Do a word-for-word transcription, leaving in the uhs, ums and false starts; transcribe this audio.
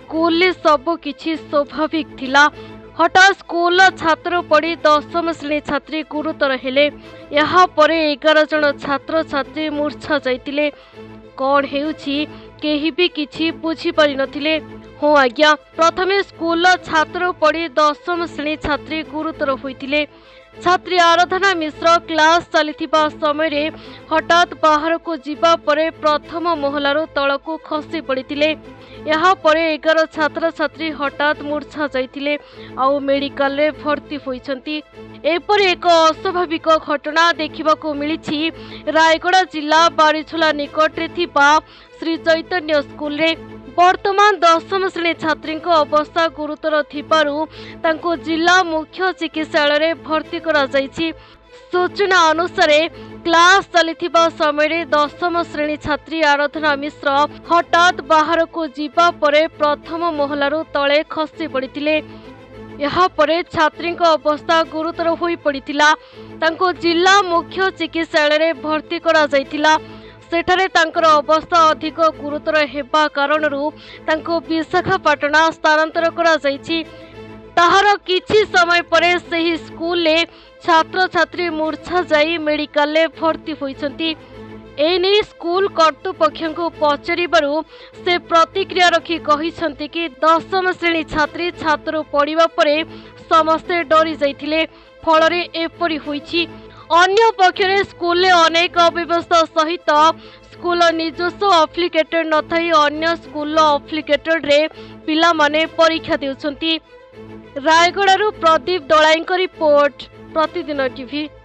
School सब किछि स्वाभाविक थिला। हठात स्कूल छात्र पड़ी दशम श्रेणी छात्री गुरुतर हेले। यहाँ परे एगार जन छात्र छात्री मूर्छा जाइतिले। कौन हेउछि केही भी किछि बुझी पारि नथिले। हो आज्ञा, प्रथमे स्कूल छात्र पड़ी दशम श्रेणी छात्री गुरुतर होइतिले। छात्री आराधना मिश्र क्लास चलिथिबा समय रे हठात बाहर को जीवा परे प्रथम महलारो तळकू खसी पड़ितिले। यहाँ परे एगार छात्र छात्री हठात मूर्छा जाइतिले आउ मेडिकल रे भर्ती होइछंती। एपर एक अस्वाभाविक घटना देखिबाको मिलिछि रायगड़ा जिला बारिछला निकट रे थिबा श्री चैतन्य स्कूल रे। वर्तमान दशम श्रेणी छात्री अवस्था गुरुतर थिबारु तांको जिला मुख्य चिकित्सालय रे भर्ती करा जाइछि। सूचना अनुसार क्लास चलिथिबा समय दशम श्रेणी छात्री आराधना मिश्र हठात बाहर को जीवा परे प्रथम महलारू तले खसी पड़ितिले। यहाँ परे छात्री अवस्था गुरुतर होई पड़ितिला। तांको जिला मुख्य चिकित्सालय रे भर्ती करा जाइतिला। सेठारे तांकर अवस्था अधिक गुरुतर हेबा कारणरू तांको विशाखापाटना स्थानांतर करा जाइछि। ताहार किछि समय परे सही स्कूल ले छात्र छात्री मूर्छा जाई मेडिकल ले भर्ती होइछंती। एने स्कूल कर्तृपक्ष को पचारिबारु से प्रतिक्रिया रखी कहिसंती कि दशम श्रेणी छात्री छात्र पढ़िबा परे समस्ते डरी जाइथिले, फलरे एपरि होइछि। अन्य पक्षरे स्कूल ले अनेक अव्यवस्था सहित स्कूल निजस्व अप्लिकेटेड न थाई अन्य स्कूल अप्लिकेटेड रे पिला माने परीक्षा देउछंती। रायगड़ारू प्रदीप दलाईंक रिपोर्ट, प्रतिदिन टीवी।